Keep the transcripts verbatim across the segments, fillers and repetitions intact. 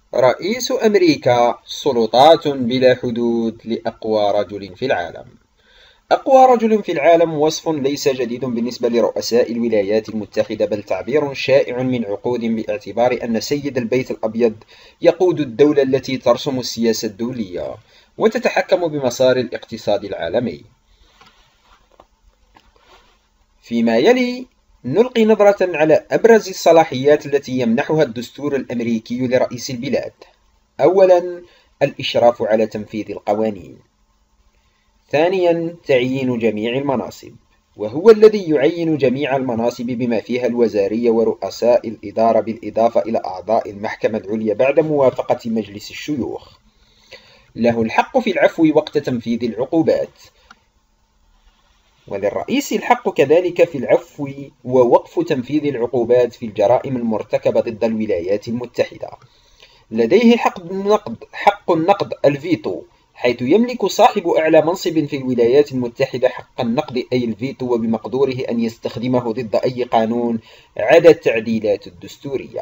رئيس أمريكا سلطات بلا حدود لأقوى رجل في العالم. أقوى رجل في العالم وصف ليس جديد بالنسبة لرؤساء الولايات المتحدة، بل تعبير شائع من عقود، باعتبار أن سيد البيت الأبيض يقود الدولة التي ترسم السياسة الدولية وتتحكم بمسار الاقتصاد العالمي. فيما يلي نلقي نظرة على أبرز الصلاحيات التي يمنحها الدستور الأمريكي لرئيس البلاد. أولاً، الإشراف على تنفيذ القوانين. ثانياً، تعيين جميع المناصب، وهو الذي يعين جميع المناصب بما فيها الوزارية ورؤساء الإدارة، بالإضافة إلى أعضاء المحكمة العليا بعد موافقة مجلس الشيوخ. له الحق في العفو وقت تنفيذ العقوبات، وللرئيس الحق كذلك في العفو ووقف تنفيذ العقوبات في الجرائم المرتكبة ضد الولايات المتحدة. لديه حق النقد حق النقد الفيتو، حيث يملك صاحب أعلى منصب في الولايات المتحدة حق النقد أي الفيتو، وبمقدوره أن يستخدمه ضد أي قانون عدا التعديلات الدستورية.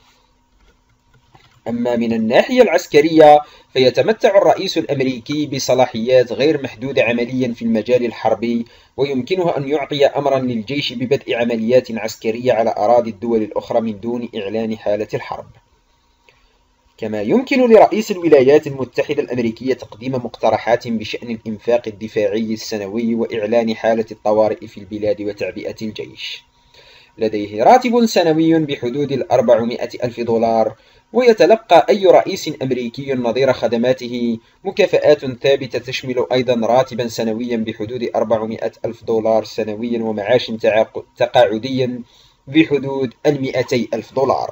أما من الناحية العسكرية، فيتمتع الرئيس الأمريكي بصلاحيات غير محدودة عمليا في المجال الحربي، ويمكنه أن يعطي أمرا للجيش ببدء عمليات عسكرية على أراضي الدول الأخرى من دون إعلان حالة الحرب. كما يمكن لرئيس الولايات المتحدة الأمريكية تقديم مقترحات بشأن الإنفاق الدفاعي السنوي وإعلان حالة الطوارئ في البلاد وتعبئة الجيش. لديه راتب سنوي بحدود الأربعمائة ألف دولار، ويتلقى أي رئيس أمريكي نظير خدماته مكافآت ثابتة تشمل أيضا راتبا سنويا بحدود أربعمائة ألف دولار سنويا، ومعاش تقاعديا بحدود المائتي ألف دولار.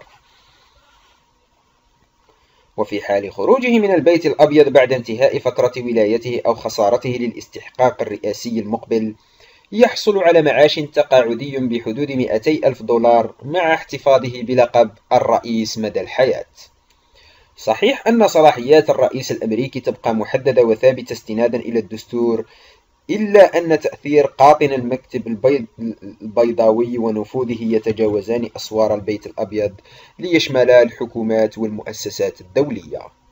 وفي حال خروجه من البيت الأبيض بعد انتهاء فترة ولايته أو خسارته للاستحقاق الرئاسي المقبل، يحصل على معاش تقاعدي بحدود مائتي ألف دولار، مع احتفاظه بلقب الرئيس مدى الحياة. صحيح أن صلاحيات الرئيس الأمريكي تبقى محددة وثابتة استنادا إلى الدستور، إلا أن تأثير قاطن المكتب البيض البيضاوي ونفوذه يتجاوزان أسوار البيت الأبيض، ليشملا الحكومات والمؤسسات الدولية.